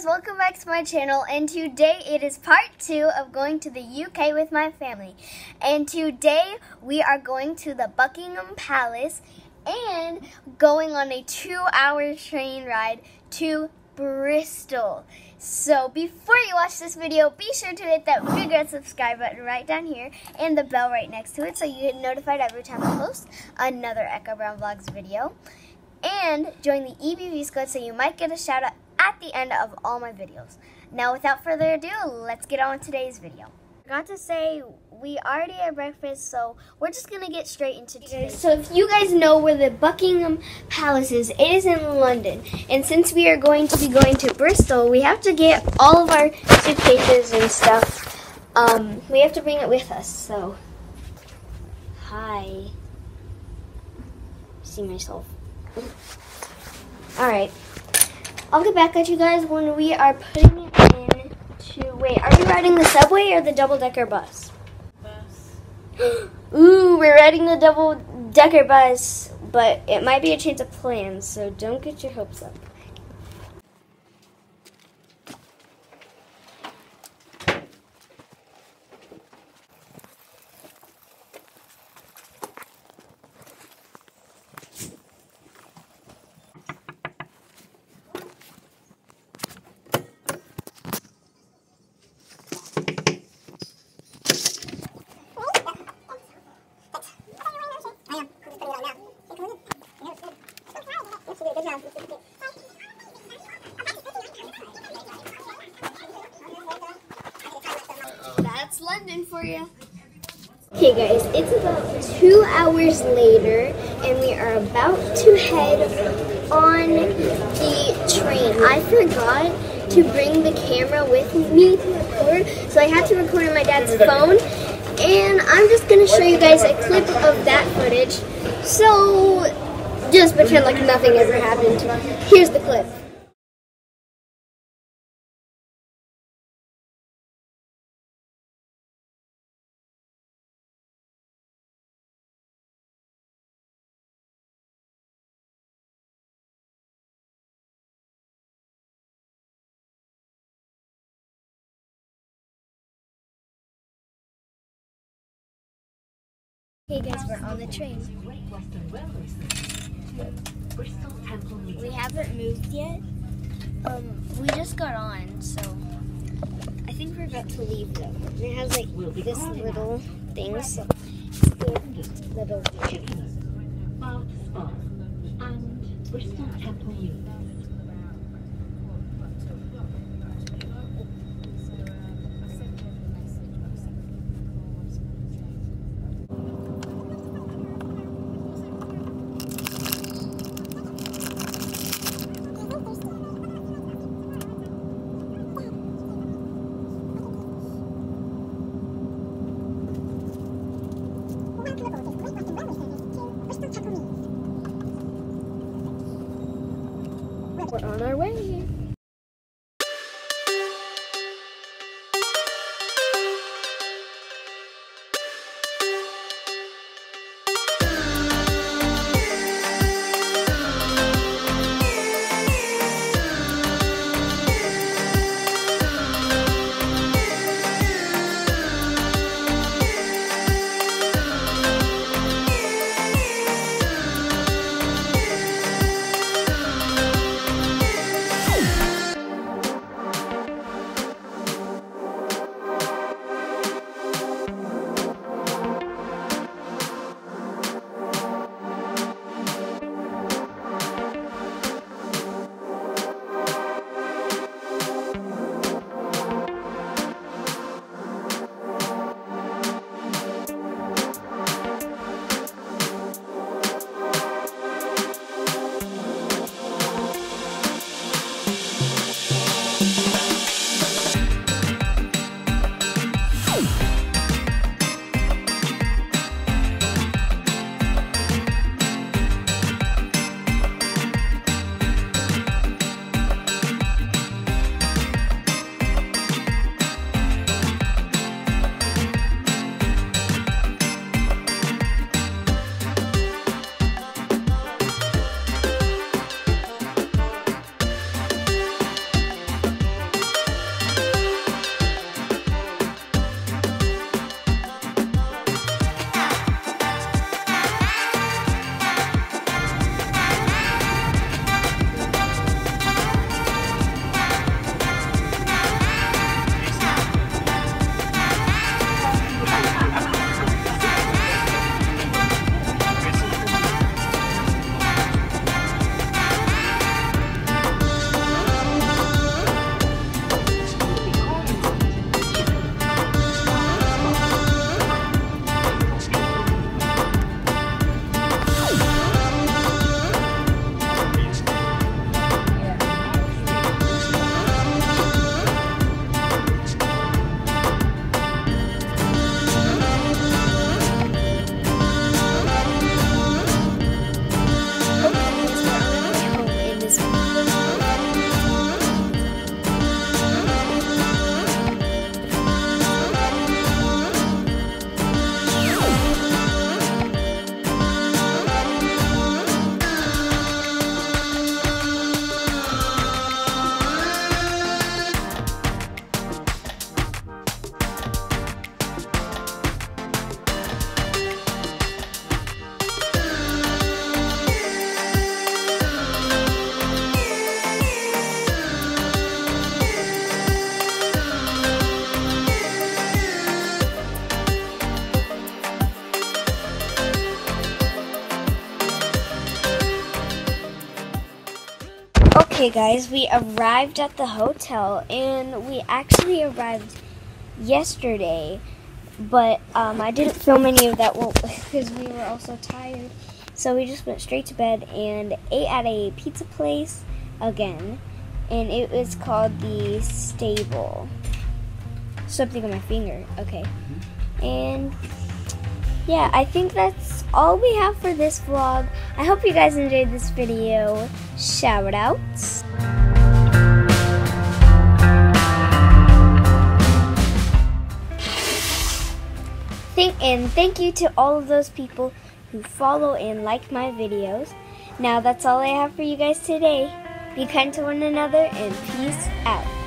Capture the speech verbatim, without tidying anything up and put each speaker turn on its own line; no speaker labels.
guys, welcome back to my channel, and today it is part two of going to the U K with my family. And today we are going to the Buckingham Palace and going on a two hour train ride to Bristol. So before you watch this video, be sure to hit that big red subscribe button right down here and the bell right next to it so you get notified every time I post another Echo Brown Vlogs video. And join the E B V squad so you might get a shout out at the end of all my videos. Now without further ado, let's get on with today's video. I forgot to say, we already had breakfast, so we're just gonna get straight into today. So if you guys know where the Buckingham Palace is, it is in London. And since we are going to be going to Bristol, we have to get all of our suitcases and stuff. Um, we have to bring it with us, so. Hi. See myself. Alright. I'll get back at you guys when we are putting it in to, wait, are we riding the subway or the double-decker bus? Bus. Ooh, we're riding the double-decker bus, but it might be a change of plans, so don't get your hopes up. That's London for you. Okay guys, it's about two hours later and we are about to head on the train. I forgot to bring the camera with me to record, so I had to record on my dad's phone, and I'm just going to show you guys a clip of that footage, so just pretend like nothing ever happened. Here's the clip. Hey guys, we're on the train. We haven't moved yet. Um, we just got on, so I think we're about to leave though. And it has like this little thing, so it's the little
Bath Spa and Bristol Temple Uni.
Okay guys, we arrived at the hotel and we actually arrived yesterday, but um, I didn't film any of that because we were all so tired. So we just went straight to bed and ate at a pizza place again, and it was called the Stable. Something on my finger, okay. And yeah, I think that's all we have for this vlog. I hope you guys enjoyed this video. Shout outs. Thank, and thank you to all of those people who follow and like my videos. Now that's all I have for you guys today. Be kind to one another and peace out.